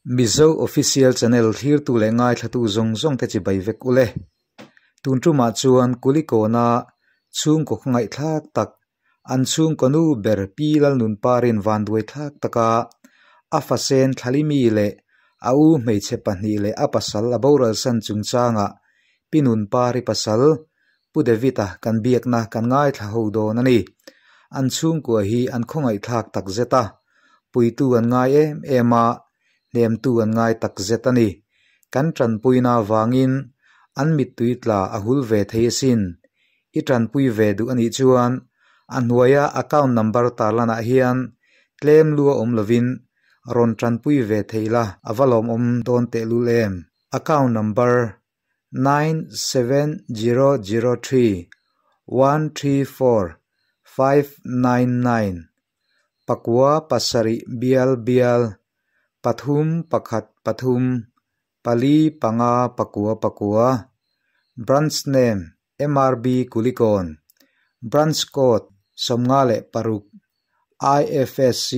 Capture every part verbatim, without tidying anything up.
Mizo official channel thir tu le ngai thatu zong zong te chi bai vek ule tun tu ma chuan kuliko na chung ko ngai thak tak an chung ko nu ber pilal nun parin van duai thak taka afasen thalimi le au mei che pani le apasal aboral san chung changa pinun pari pasal pudevita kan biak na kan ngai tha ho do na ni an chung ko hi an khongai thak tak zeta puitu an ngai em ema nem tu an ngai tak zetani kan tran puina wangin an mit tuitla ahul ve theisin i tran pui ve du ani chuan an huaya account number tarlana hian claim lu om lovin ron tran pui ve theila avalom om don te lulem account number nine seven zero zero three one three four five nine nine pakwa pasari bial bial pathum pakhat pathum pali panga pakua pakua branch name M R B Kulikon branch code somngale paruk I F S C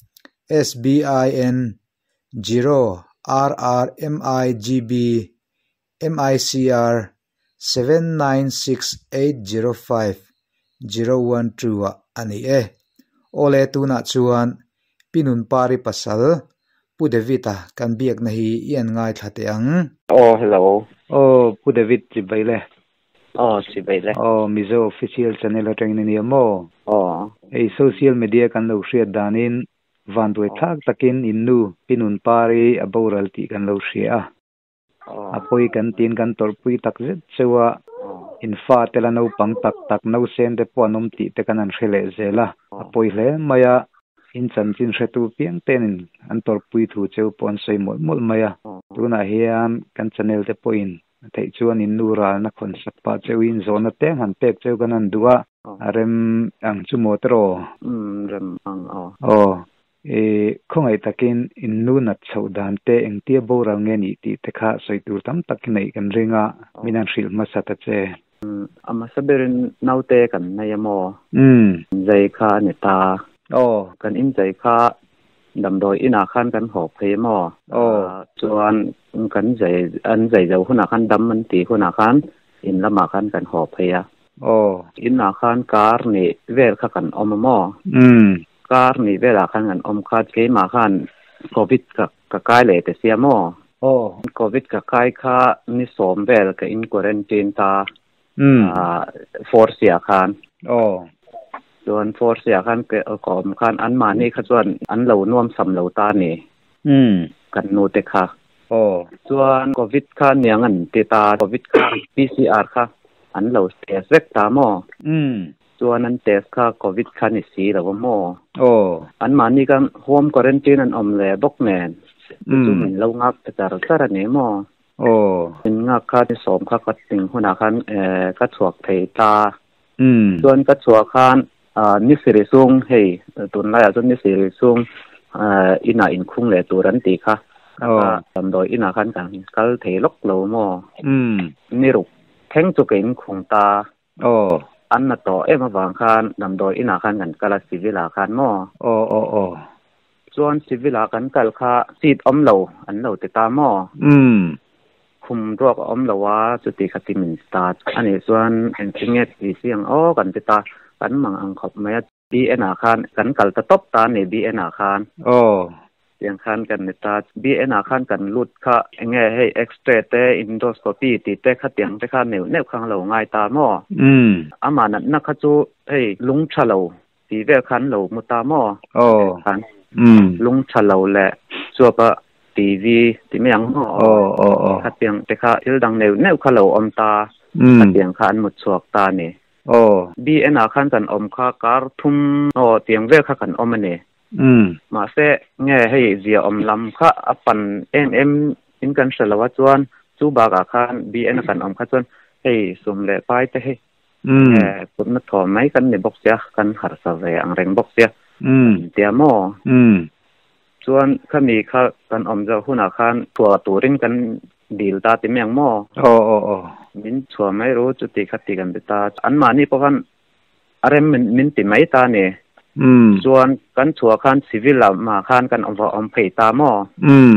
S B I N zero R R M I G B M I C R seven nine six eight zero five zero one two ani e ole tuna chuan pinun pari pasal Pudevita kan biak na hi ian ngai thate ang oh hello oh Pudevit chi baile oh si baile oh Mizo official channel atang ni mo oh ei social media kan lo share danin van doi thak takin innu pinun pari aboral ti kan lo share oh apoi kan tin kan torpui tak zet chewa infa telano pang tak tak no sen de ponom ti te kan an khele zela apoi le maya in chan chin hretu piang ten an torpui thu cheu pon sei mol mol maya tuna hian kan channel te point thei chuan in nura na khon sakpa cheu in zona te han pek cheu kan an duwa arem ang chu motro um rem ang oh oh e khongai takin in nu na chho dan te eng tia boral nge ni ti te kha soi tur tam tak nei kan ringa minan shil ma sata che ama saberin naute kan nayamo um zai kha ne ta oh kan in zai kha dam doi ina khan kan hop phei mo oh chuan kan zai an zai zo huna khan dam man ti huna khan in lama khan kan hop phei a oh ina khan kar ni vel kha kan om mo um kar ni vela khan kan om kha ke ma khan covid ka ka kai le te sia mo oh covid ka kai kha ni som vel ka in quarantine ta um ah force ya khan oh ส่วน force อยากคันเกอของคันอันมานี่ค่ะส่วนอันเหล่าน่วมสำเหล่าตานี่อืมกันโนเตค่ะโอ้ส่วนโควิดค่ะเนี่ยงันเตตาโควิดค่ะ P C R ค่ะอันเหล่าเทสเวกตาหมออืมส่วนนั้นเทสค่ะโควิดค่ะนี่สีแล้วหมอโอ้อันมานี่ก็โฮมควอรันทีนอันอมแลบกแมนอืมมันเรางักแต่ตาตาเนี่ยหมอโอ้เป็นงักค่ะที่สมค่ะก็ติงหัวหน้าคันเอ่อก็ถวกเทตาอืมส่วนก็ถวกคันอ่านิสิริซุงเฮ้ยตุนไล่จนนิสิริซุงอ่าอินาอินคุ้งเลยตัวรันตีค่ะก็ทำโดยอินาคันกันก็เทลกโลโมอืมนี่รุกแข็งจุกเองคงตาโอ้อันน่ะต่อเอ็มวางคันทำโดยอินาคันกันกาลสิวิลาคันโมโอ้โอ้โอ้ส่วนสิวิลากันกัลค่ะซีดอมโลอันโลติตาโมอืมคุมรวกอมโลว่าจุติคติมินสตาร์อันนี้ส่วนเห็นสิ่งเงี้ยที่เสียงอ๋อกันติตากันมังอังขบแม่บีเอ็นอาคารกันกัลตะตบตาในบีเอ็นอาคารโอ้เสียงคันกันในตาบีเอ็นอาคารกันลุดค่ะแง่ให้เอ็กซ์เตรเตอินโดสโคปีติเตขัดเตียงเตขัดเหนียวเนบข้างเราง่ายตาหม้ออืมอามานั้นนักขจูให้ลุงชะเราตีเวคันเรามุตาหม้อโอ้คันอืมลุงชะเราแหละชัวปะทีวีที่ไม่ยังหม้อโอ้โอ้โอ้ขัดเตียงเตขัดอิลดังเหนียวเนบข้างเราอมตาขัดเตียงคันมุดสวกตาเนี่ยโอ้บีเอ็นอาคันกันอมค่าการทุ่มโอ้เตียงเวค่ากันอมเนี่ยอืมมาเสะแง่ให้เสียอมลำค่าอปันเอ็มเอ็มอินกันสละวัจวนจูบากอาคันบีเอ็นกันอมค่าจวนให้สมเล่ไปแต่ให้อืมแง่คุณนัทถอไม่กันในบ็อกเสียกันหาสาวอังเร่งบ็อกเสียอืมเตียโมอืมจวนข้ามีค่ากันอมจะหุ่นอาคันตัวตัวริงกันดีลตาติเมียงโมโอ้โอ้โอ้มินชัวไม่รู้จุดที่ขัดตีกันไปตาอันมานี่พวกกันอะไรมินมินติไม่ตาเนี่ยส่วนกันชัวคันซีวิลมาคันกันอมว่าอมเพยตาหม้ออืม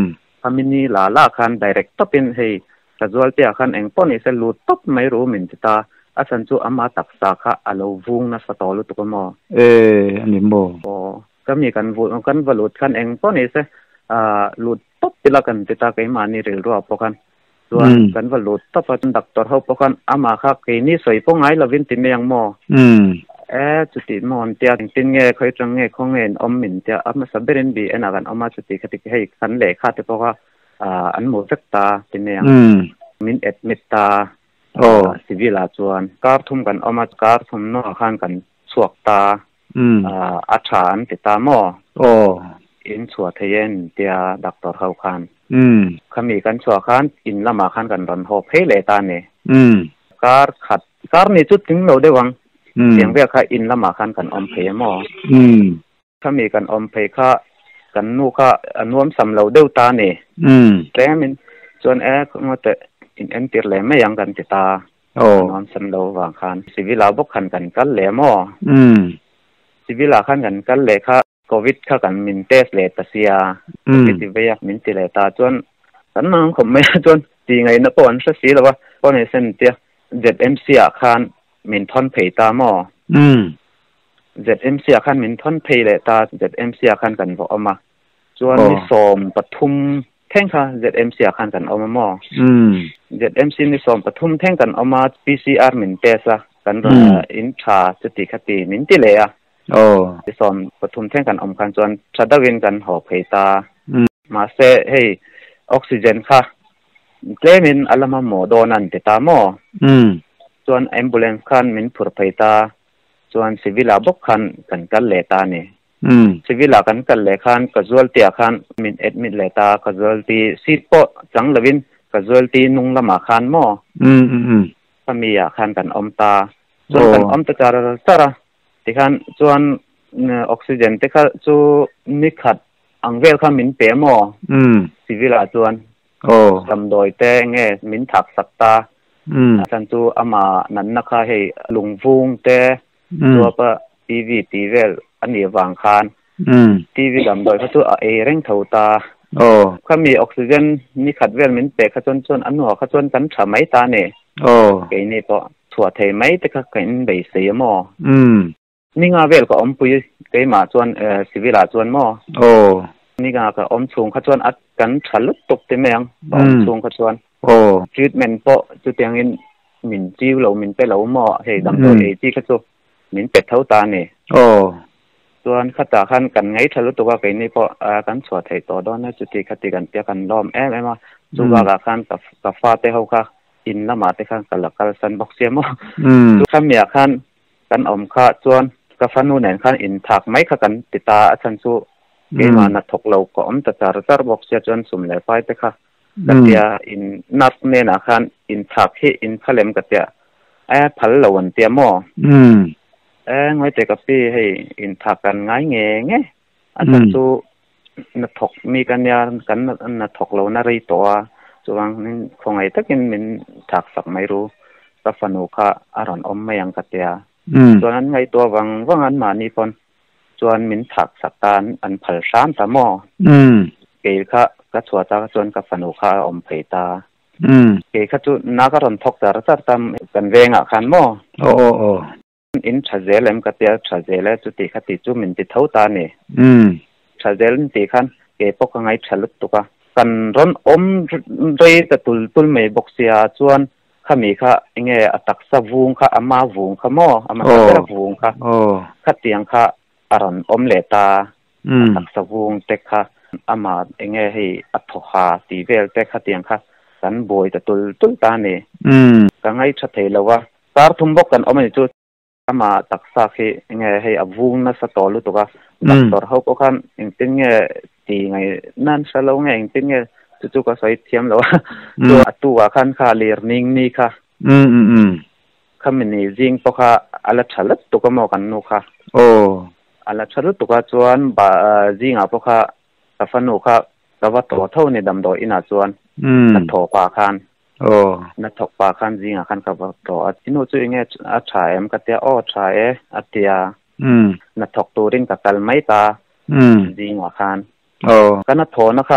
มินีลาลาคัน direct ตเป็นให้กระจวลเตียคันเองป้อนนี่เซลูตบไม่รู้มินติตาอาสันจูอามาตักสาค่ะอาลูวุงนะสตอลุตุกมอเอออันนี้โมโอ้ก็มีกันวุกันวลุดคันเองป้อนนี่เซอ่าลุดตบติละกันติตาไกมานี่เรือรัวปกันส่วนกันวลุดตบปันดักตอร์เฮาปกันอามาค่ะไกนี่สวยปงไงละวินติเมียงมออืมเออจุดที่มอนเตียตินเงยคอยจังเงยของเงินอมมินเตียอามาสับเบรินบีเอ็นอากันอามาจุดที่คติให้คันเล่ค่าเตปว่าอ่าอันหมูสักตาติเมียงมินเอ็ดมิตตาโอ้สิวิลาจวนการทุ่มกันเอามาการทุ่มนอกข้างกันสวกตาอืมอ่าอาชานติตาหม้อโอ้อินสวดเทียนเตียดักตอร์เฮาคันอืมขมีกันสวคันอินละมาคันกันรอนหอบเพลตาเนี่ยอืมการขัดการนี่จุดถึงเราได้วังเสียงเรียกค่ะอินละมาคันกันอมเพหม้ออืมขมีกันอมเพค่ะกันนูค่ะอนวมสำเราเดวตาเนี่ยอืมแต่มินส่วนแอร์ก็มาแต่อินเอ็นติร์เลยไม่ยังกันติตาโอ้นอนสำเราวางคันสิวิลาบกขันกันกันแหลมออืมสิวิลาขันกันกันแหลค่ะโควิดค่ะกันมินเตสเลตเซียติดเวียมินติเลตาจนกันน้องผมไม่จนดีไงนะปอนสักสีแล้วว่าปอนในเส้นเตียเจ็ดเอ็มซีอาคันมินทอนเพย์ตามออืมเจ็ดเอ็มซีอาคันมินทอนเพย์เลตาเจ็ดเอ็มซีอาคันกันบอกออกมาจนมีสมปทุมแท่งค่ะ เจ็ด เอ็ม ซี อาคันกันเอามาหม้ออืมเจ็ด เอ็ม ซี นี่สมปทุมแท่งกันเอามา พี ซี อาร์ มินเตสละกันรออินทราสติคติมินติเลยอ่ะโอ้สมปทุมแท่งกันอมกันจนชาดวินกันหอบเพตามาเซให้ออกซิเจนค่ะเกลมินอัลมาโมโดนันติตาหม้ออืมจนแอมบูเลนซ์คันมินผูรเพตาจนซิวิลาบกคันกันกันเลตาเนี่ยอืมสิวิลากันกันเลคันกจวลตีคันมินเอ็ดมินเลตากจวลตีซีโปจังลวินกจวลตีนุงละมาคันหม้ออืมอืมอืมก็มีอาคันกันอมตาจวนกันอมตาจาระจาระที่คันจวนออกซิเจนที่คันจูนิขัดอังเวลคันมินเปหม้ออืมสิวิลาจวนโอ้ลำโดยแต่เงมินถักสักตาอืมฉันจูอามานันนักให้ลุงฟุงแต่ตัวปะทีวีทีเวลอันนี้วางคันอืมทีวีดำโดยเขาตัวเอเร่งเท่าตาโอ้เขามีออกซิเจนนี่ขัดเวลมินเปขจนจนอันหัวขจนกันฉะไม่ตาเนี่ยโอ้ไอ้นี่ก็ถั่วเทไม่แต่ก็กินใบเสียหม้ออืมนี่งาเวลก็อมปุยไก่มาจวนเอ่อสิวิลาจวนหม้อโอ้นี่งาก็อมสูงขจนอัดกันฉลุตกเต็มยังอมสูงขจนโอ้ทรีทเมนต์ปะจุดยังอินมินจิ้วเรามินไปเราหม้อให้ดำโดยไอ้ที่ขจนมินเป็ดเท่าตาเนี่ยโอ้ส่วนข้าตาขันกันไงทะลุตัวไก่นี่พออากันสวดไถ่ต่อด้านนั้นจุดที่คติกันเตียกันล้อมแอมแอมมาจุกาขันกับกับฟ้าเตะเขาค่ะอินละมาเตะขันกันหลักกันสันบอกเสียมั้งจุกข้ามีขันกันอมข้าส่วนกับฟันนูแหนขันอินถักไม่ขักันติตาชันสูเกี่ยมานัดถกเราก็อมตะจาร์จาร์บอกเสียจนสุ่มเลยไปเตะค่ะกันเตียอินนัดเนี่ยนะขันอินถักให้อินพะเลมกันเตียแอบพัลละวันเตียมั้งเอ้งไว้แต่กับพี่ให้อินถักกันง่ายเงี้ยไงอันนั้นสู้นัดถกมีกันยากันนัดถกเราหน้ารีตัวจวงนี่คงไอ้ถ้ากินมันถักสักไม่รู้ก็ฟันุค่ะอารอนอมไม่ยังกัดเดียส่วนนั้นไงตัววังว่างอันมานี่พอนส่วนมินถักสักการอันผัลสามตาหม้อเกย์ค่ะก็ชัวตาส่วนกับฟันุค่ะอมเพตาเกย์ค่ะจุนักรอนทกจาร์จาร์ตามกันเวงอ่ะขันหม้อโอ้โอ้อินชาเจลเอ็มกัตยาชาเจลจุดที่ขัดติจูมินติเท่าตาเนี่ยชาเจลตีขันเก็บพวกไงฉลุตุกะกันร้อนอมเรยตะตุลตุลไม่บกเสียจวนข้ามีข้าเงี้ยอัตักสะวุงข้าอามาวุงข้าหม้ออามาข้าวุงข้าขัดเตียงข้าอารอนอมเลตาอัตักสะวุงเตะข้าอามาเงี้ยให้อัตถาตีเวลเตะขัดเตียงข้ากันบอยตะตุลตุลตาเนี่ยกันไงชัดเจนแล้วว่าการทุ่มบกกันอมในจุดอามาตักซากให้ไงให้อวุงน่าสตอลุตุกะตักตอร์เขาก็คันอิงติงเงตีไงนั่นสโลไงอิงติงเงจู่ๆก็ใส่เทียมแล้วตัวตัวคันขาเลียร์นิ่งนี่ค่ะอืมอืมอืมคำนี้จริงปะค่ะอะไรฉลับตุกะมอกันนุค่ะโอ้อะไรฉลับตุกะจวนบาจริงอ่ะปะค่ะกาฟันุค่ะกาว่าตัวเท่าในดำดอยอินาจวนนัดถกปาคันโอ้นัดถกปาคันจริงอ่ะคันกับตัวอินูจู่ยังไงอาชายมกัตเตียอ้อชายอัตเตียนัดถกตัวริงกับกัลไม่ตาจริงอ่ะคันโอ้กันนัดถอนะคะ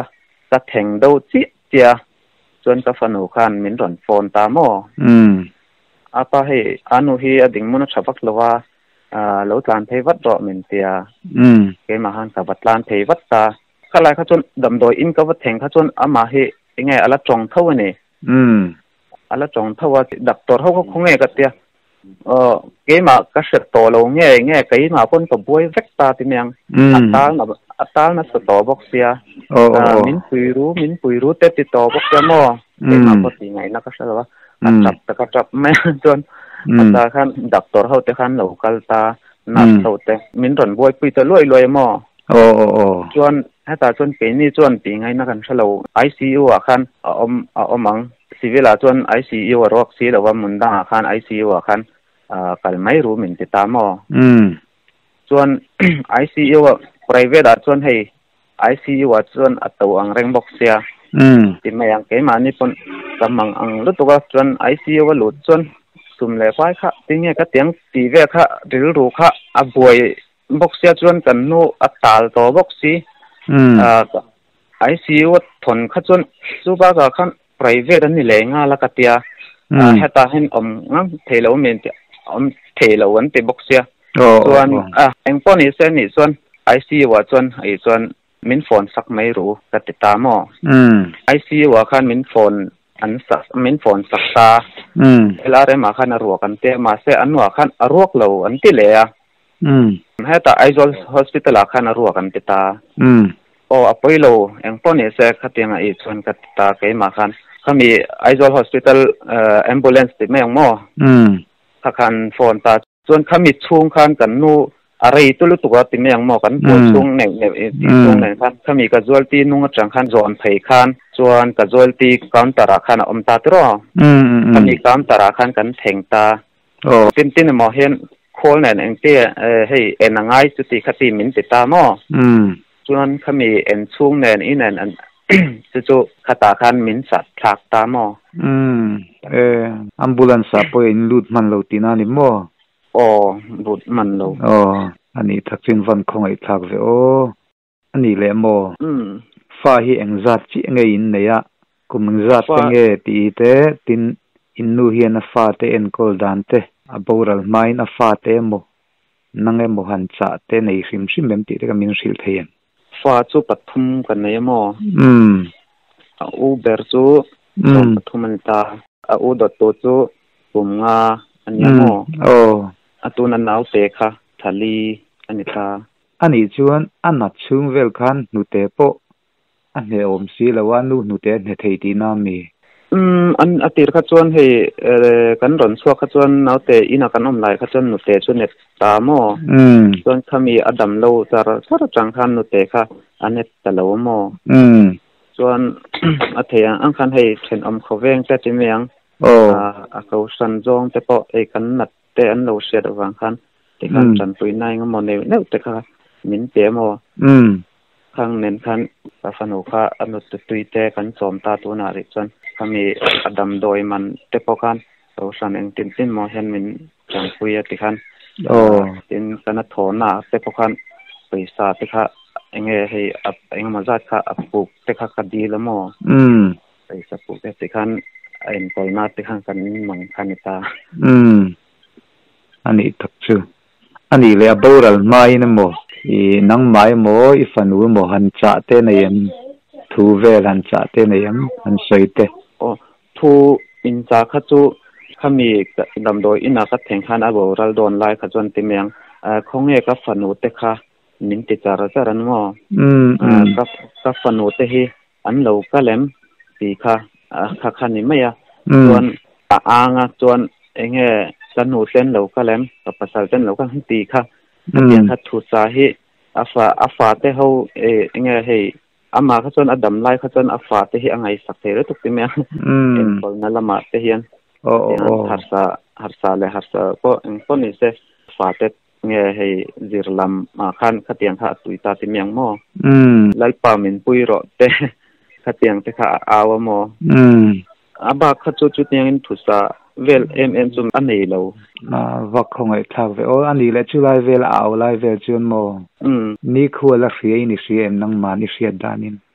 ta theng do chi tia chuan ka fanu khan min ron phone ta mo um apa he anu hi ading mun thavak lowa a lo tlan thei wat ro min tia um ke ma han ka batlan thei wat ta khalai kha chun dam doi in ka wat theng kha chun ama he inge ala chong thau ni um ala chong thawa doctor ho ko khonge ka tia ờ cái mà cái sự tổ lâu nghe nghe cái mà con tập bôi vét ta thì miệng ta là ta là sự tổ bốc xia mình pui rú mình pui rú tết thì tổ bốc xia mò cái mà có gì ngày nó có sao đó chập ta chập mấy chuan ta khăn doctor hậu te khăn lâu cal ta nát hậu te mình run bôi pui ta lôi lôi mò ồ ồ chuan hay ta chuan cái này chuan thì ngày nó cần sao lâu I C U à khăn om om mang civil à chuan I C U à rock xí là vam mun da khăn I C U à khăn à cái mấy rú mình thì ta mò chuan I C U private à chuan hay I C U à chuan à tàu ang reng box xia thì mấy ang cái mà ni pon cầm ang ang lúc đó chuan I C U à lụt chuan sum lệ quái khá tiếng nghe cái tiếng tì ve khá rìu rù khá à buổi box xia chuan cần nu à tal to box xí à I C U thon khá chuan su ba cái khăn private anh lệ nga là cái tia à hết ta hen om ngang thề lâu mình om thề lâu anh thì box xia chuan à anh pon ni sen ni chuan I C U à chuan ai chuan min phone sak mai ru ka ti ta mo I C U à khan min phone an sak min phone sak ta ela re ma khan ruak an te ma se an wa khan ruak lo an ti le a he ta Aizawl hospital a khan ruak an ti ta o apoi lo ang pon ni se khatinga i chuan ka ti ta ke ma khan khami Aizawl hospital ambulance ti me ang mo kha khan phone ta chuan khami chung khan kan nu arai tu lu tu ga ti me ang mo kan pon chung ne ne ti chung ne khan khami ka zualti nung atang khan zon phei khan chuan ka zualti counter a khan om ta tro khami counter a khan kan theng ta o tin tin mo hen khol ne eng te hei enangai chu ti khati min ti ta mo chuan khami en chung ne in an an chu chu khata khan min sat thak ta mo e ambulance a po in lut man lo tina ni mo o lut man lo o ani thakchin van khongai thak ve o ani le mo fa hi engzat chi ngei in neya kumngzat nge ti te tin innu hian a fa te en kol dan te a boral main a fa te mo nange mo han cha te nei hrim hrim mem ti te ka min hril thein fa chu pathum kan nei mo um a u ber chu pathum an ta a u dot to chu kumnga ani mo o atuna nau te kha thali ani ta ani chuan anat chung vel khan nu te po an he om si lawa nu nu te ne thei ti na mi um an atir kha chuan hei kan ron chhuak kha chuan nau te ina kan om lai kha chuan nu te chu net ta mo um chuan khami adam lo char char chang khan nu te kha anet ta lo mo um chuan a thea ang khan hei then om khoveng te ti meang o a ko san jong te po e kan nat te an lo shet awang khan te kan chan pui nai nga mo ne ne te kha min te mo um khang nen khan ka fanu kha anu tu tui te kan chom ta tu na ri chuan khami adam doi man te po khan so san eng tin tin mo hen min chan pui ti khan o tin kana thona te po khan paisa te kha enge hei eng ma zat kha apuk te kha ka di la mo um paisa pu te khan en kol na te khan kan mang khan ta um ani thakchu ani le boral mai na mo i nang mai mo i fanu mo han cha te na yam thu ve han cha te na yam han sei te o thu in cha kha chu khami dam doi ina ka theng khan a boral don lai kha chon ti meng khonge ka fanu te kha min ti chara charan mo um ka ka fanu te hi an lo ka lem ti kha kha kha ni maya chuan a anga chuan enge kanu ten lo ka lem ka pasal ten lo ka ti kha tiang kha thu cha hi afa afa te ho e enge hei ama kha chuan adam lai kha chuan afa te hi angai sak the re tuk ti me en kol na lama te hian o o harsa harsa le harsa ko en ko ni se fa te nge hei zirlam ma khan khatiang kha tuita ti meng mo um lai pa min pui ro te khatiang te kha awa mo um aba kha chu chu tiang in thusa vel em em zum anei lo na vak khongai thak ve o ani le chu lai vel aw lai vel chun mo um ni khua la hriai ni hriam nang ma ni hriat danin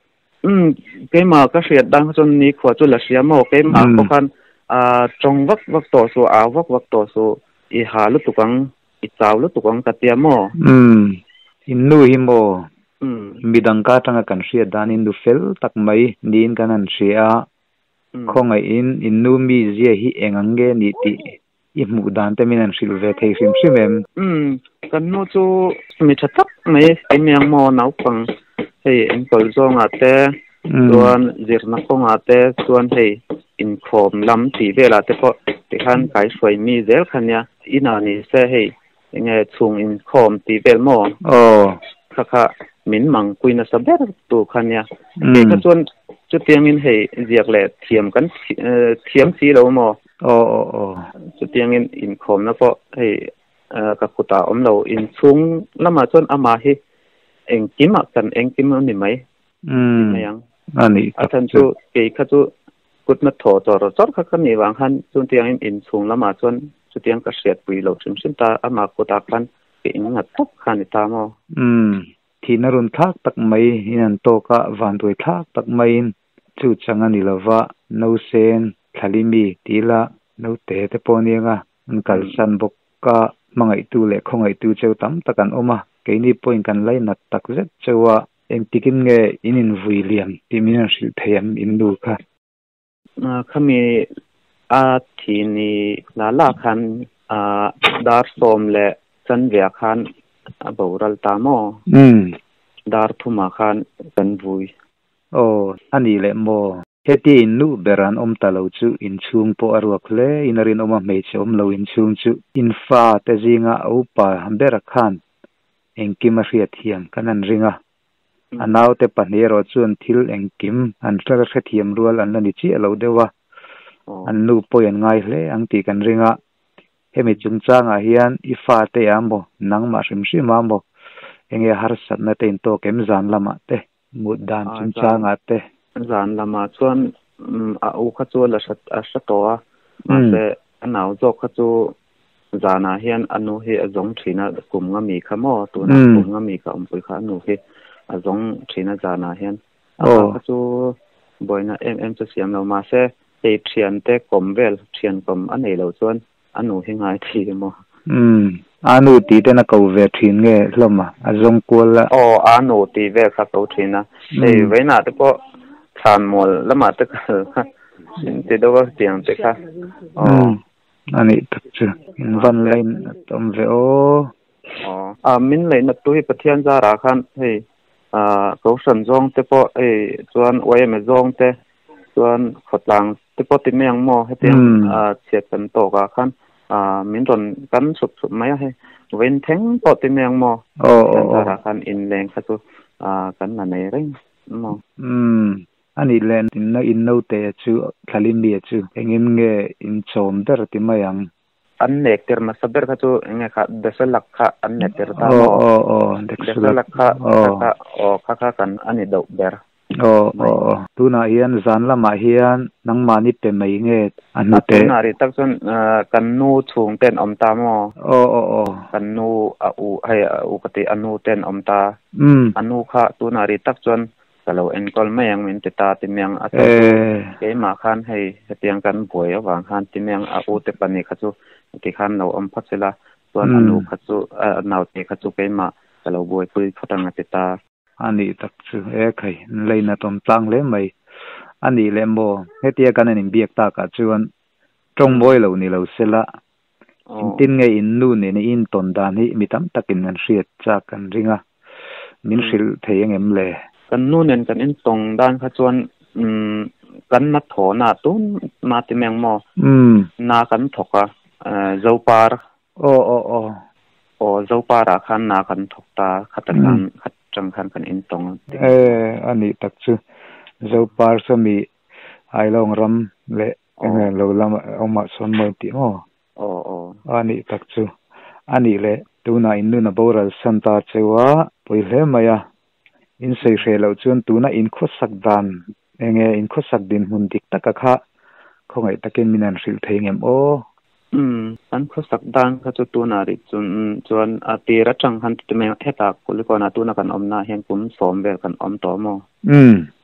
อืมเกมาก็เสียดังจนนี้ขวดจุลเสียโมเกมาพวกกันอ่าจงวักวักโตสูอาวักวักโตสูอีหาลุตุกังอีสาวลุตุกังกะเตียโมอืมอินนูฮิโมอืมมีดังกาตังกันเสียดานินดูเฟลตักไม่ดีนกันนันเสียคงไออินอินนูมีเจียฮิเองอังเกนิติอีหมู่ดานเตมินันสิลเวทเฮซิมซิเมมอืมกันโนจูมีชัดตักไม่ไอเมียงโมนาวปังเฮเอ็นกอลซองอาเตส่วนจิรนักคงอาเตส่วนเฮอินโคมลำตีเวลาเตก็ที่ขันไก่สวยมีเซลขันยาอินานี่เซเฮยังไงชุงอินโคมตีเวลโมโอ้ข้าข้ามินมังคุยน่ะสบายตัวขันยาเอกส่วนจุดเตียงมินเฮเจียกเล่เทียมกันเอ่อเทียมสีเราโมโอ้โอ้โอ้จุดเตียงอินอินโคมนะก็เฮเอ่อกับขุตาอมเราอินชุงแล้วมาจนอามาเฮเองกิมกันเองกิมอันนี้ไหมอืมไม่ยังอันนี้อาจารย์จูเกี่ยข้าจูกุดมาถอจอรจอดข้ากันนี่วางหันจุดเตียงอินชุงแล้วมาจนจุดเตียงกระเสียดปุยเราชิมชิมตาอามาขุตากันเกี่ยงงัดทับขันตามออืมที่นรุนทักตักไม่นันโตกะวันด้วยทักตักไม่จูจังอันนี้ละวะนูเซนทาลิมีตีละนูเตเตปอนียงะมันกัลสันบกกะมังไอตูเล็กคงไอตูเจ้าตั้มตะกันออกมาเกี่ยนี่พอยกันไล่นัดตักเจ็ดเจ้าว่าเอ็งติกินเงยอินินวิลเลียมที่มีนันสิลเทียมอินดูค่ะอ่าเขามีอาทีนี้ลาลาคันอ่าดาร์สอมและจันเวียคันบาวรัลตามออืมดาร์ทุมาคันกันบุยโอ้อันนี้แหละโมเฮตีอินนูเบรันอมตาลูจูอินชุงโปอรวกเลอินรินอมเมชอมลาอินชุงจูอินฟ้าเตจิงาอุปาฮัมเบรักขันเอ็งกิมาเรียเทียมกันนันริงาอันเอาเตปันเฮรอจวนทิลเอ็งกิมอันเรกเทียมรัวอันนั้นดิจิเราเดว่าอันนูปอยันไงเลอังตีกันริงาเฮมิจุงจางอาเฮียนอีฟ้าเตยามโบนังมาชิมชิมามโบเอ็งเอฮาร์สัตนาเตนโตเกมจานละมาเตมุดดานจุงจางอาเตจานละมาชวนอาอุขจวนละชัดอาชัดตัวมาเตอันเอาจกขจูจานาเฮียนอนุเฮอจงชีนะกลุ่มงามีขโมตัวนั้นกลุ่มงามีกับอมปุยขาอนุเฮอจงชีนะจานาเฮียนอาขจูบ่อยนะเอ็มเอ็มจะเสียมเรามาเสเอเทียนเตกลมเวลเทียนกลมอันไหนเราชวนอนุเฮง่ายทีเดียวอืมอานุตีเตนะกูเวทินเงลมาอจงกูละอ๋ออานุตีเวครับกูทินนะเอ้เวน่าเตก็ทานมอลละมาเตก็เตดว่าเตียงเตค่ะอ๋ออันนี้ตักชื่ออินวันไลน์ต้มเวโออ๋ออ่ามินไลน์นัดตัวให้ประเทศจาราคันเฮ้อ่าเขาสันจงเตปเอ้ส่วนวัยไม่จงเตส่วนขดหลังเตปติเมียงโมให้เตียงอ่าเสียกันโตกาคันอ่ามินตอนกันสุดสุดไหมให้เว้นแทงปอติเมียงโมโอ้โอ้จาราคันอินแรงค่ะตัวอ่ากันนั่นเองโมอืมอันนี้แลนอินอินโนเตจูคาลิมเบียจูเองเงอินโซมเดอร์ติมายังอันเนกเตอร์มาสับเดอร์ค่ะจูเองค่ะเดสลักค่ะอันเนกเตอร์ตามโอ้โอ้โอ้เดสลักค่ะค่ะโอ้ค่ะค่ะกันอันนี้ดอกเบอร์โอ้โอ้ตูน่าเฮียนจานละมาเฮียนนังมานิเปไม่เงยอันนู้เตตูน่าริตักจนเอ่อกันนูชุงเต้นอมตามอโอ้โอ้โอ้กันนูอ่ะอูให้อูกติอันนูเต้นอมตาอืมอันนูค่ะตูน่าริตักจนแต่เราเอ็นก็ไม่ยังมินติตาติเมียงอาศัยเกี่ยมาคันให้เตียงกันป่วยระหว่างคันติเมียงอาอูเตปันนี่ขจูติคันเราอมพัชละส่วนอนุขจูเอ่อนาวเตขจูเกี่ยมาแต่เราป่วยคุยพัฒนาติตาอันนี้ตักชื่อเอ้ใครเลยนะตอมตั้งเลยไหมอันนี้เลมโบเฮตียกันนี่เบียกตากาจวนตรงบ่อยเรานี่เราเสละตินไงอินนู่นนี่อินตอนดานี่มีตั้มตักินนั่นเสียจากกันริงะมินสิลเทียงเอ็มเลยกันนู่นเนี่ยกันอินตรงด้านขจวนอืมกันนัดถอนาตุ้นมาติเมียงมออืมนากันถกอ่ะเอ่อเจ้าปาร์โอ้โอ้โอ้โอ้เจ้าปาร์คันนากันถกตาขัดกันขัดจังคันกันอินตรงเอออันนี้ตักชื่อเจ้าปาร์สมีไอลองรำเละเออเราลำเอามาสอนมือติโอ้โอ้โอ้อันนี้ตักชื่ออันนี้เละตูน่าอินนู่นบอรัลสันตาเจวะไปเลยมายาอินเสียเราจวนตูน่าอินโคสักดันเองอินโคสักดินหุ่นดิกตะกะค่ะคงไอ้ตะเกนมินันสิลเทียงเอ็มโออืมอันโคสักดันเขาจะตูน่าริจวนจวนอาตีรัจังหันติเมงเฮตาคุลิกอนาตูน่ากันอมนาเห็นปุ่มสอมเวลกันอมต่อมออืม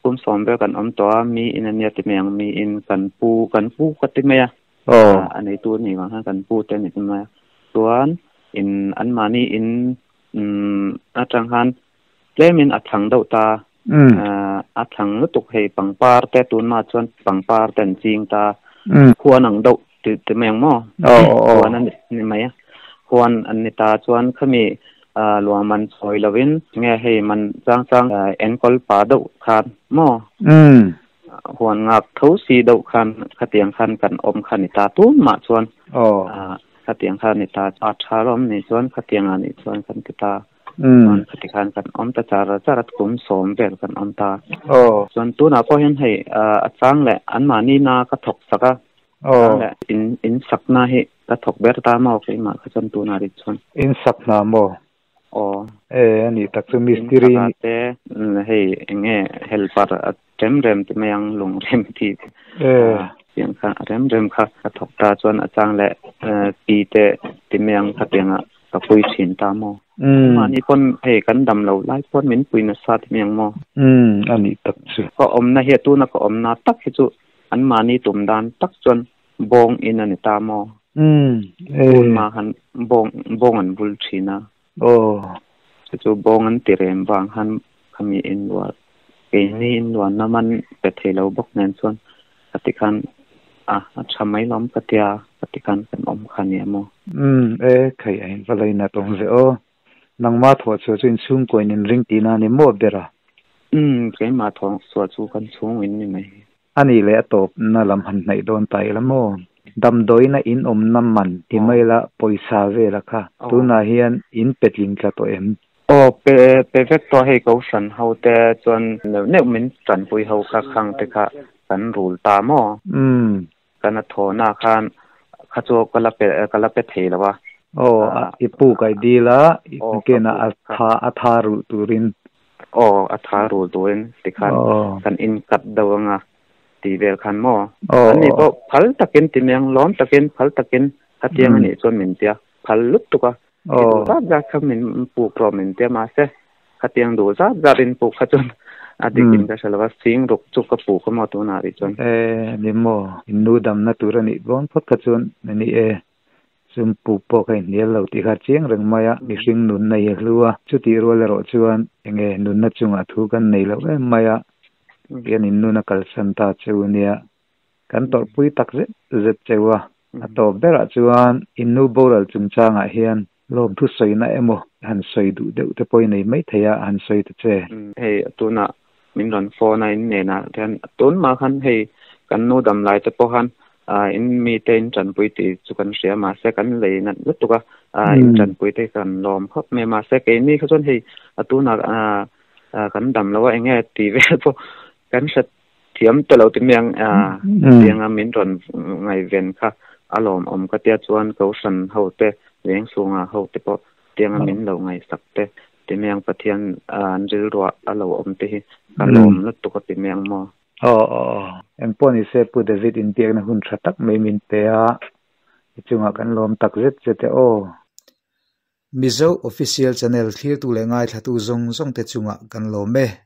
kum som be kan om to mi in ania ti meng mi in kan pu kan pu ka ti me oh anei tu ni ma kan pu te ni ma tuan in an mani in um atang han lemin athang dau ta um athang lutuk hei pangpar te tun ma chuan pangpar ten ching ta um khuan ang dau ti ti meng mo oh oh khuan an ni mai khuan an ni ta chuan khami lua man choi lovin nge hei man chang chang enkol pa dau khan mo um huan ngak tho si dau khan khatiang khan kan om khan ni ta tu ma chuan oh khatiang khan ni ta a tharom ni chuan khatiang ani chuan kan ti ta um khati khan kan om ta chara charat kum som ber kan om ta oh chuan tu na po hen hei a chang le an mani na ka thok saka oh in in sakna hi ka thok ber ta ma ke ma khan tu na ri chuan in sakna mo oh eh ani tak chu mystery te hei enge helper rem rem ti mayang lung rem ti eh yang kha rem rem kha thok ta chuan achang le pi te ti mayang kha tenga ka pui thin ta mo ma ni pon hei kan dam lo lai pon min pui na sa ti mayang mo um ani tak chu ko om na he tu na ko om na tak hi chu an ma ni tum dan tak chuan bong in ani ta mo um eh ma han bong bong an bul thina oh chu bong an ti rem wang han khami in wa ke ni in wa na man pe thelo bok nen chuan atikan a chamai lom katia atikan kan om khani mo um eh khai ein valai na tong ze o nang ma tho chu chin chung koin in ring ti na ni mo bera um ke ma thong so chu kan chung in ni mai ani le top na lam han nei don tai la mo dam doi na in om nam man ti mai la poisa ve la kha tu na hian in petling ka to em oh pe perfect to hei ko san how te chuan ne min tran pui ho kha khang te kha kan rul ta mo um kana thona khan khacho kala pe kala pe thela wa oh ipu kai dila ke na atha atha ru turin oh atha ru doen ti khan kan in kat dawanga ti vel khan mo ani bo phal takin ti meng lom takin phal takin hatiang ani chon min tia phal lut tu ka oh ta ja kham min pu pro min te ma se hatiang do za za rin pu khachon adikin ka salwa sing rok chu ka pu ko ma tu na ri chon eh ni mo inu dam na turani bon phot khachon ni e sum pu po kai ni lo ti kha chiang reng maya mi hring nun nei hluwa chu ti ro le ro chuan enge nun na chunga thu kan nei lo e maya gen in nu na kal san ta chunia kan tor pui tak ze zet chewa ato bera chuan inu boral chung changa hian lom thu soi na emo han soi du deuh te poi nei mai theya han soi te che hei tuna min ron phone na in ne na then tun ma khan hei kan nu dam lai te po han in mi ten chan pui ti chu kan sia ma se kan le na lutuka in chan pui te kan lom khop me ma se ke ni khon hei atuna kan dam lawa enge ti ve po kan sat thiam te lo ti meng tiang a min ron ngai ven kha alom om ka tia chuan ko san ho te leng sunga ho te po tiang a min lo ngai sak te ti meng pathian an ril ro alo om te hi kalom lut to ko ti meng mo oh oh em poni se pu david in tiang na hun thatak me min te a chunga kan lom tak zet zete o Mizo official channel thir tu le ngai thatu zong zong te chunga kan lo me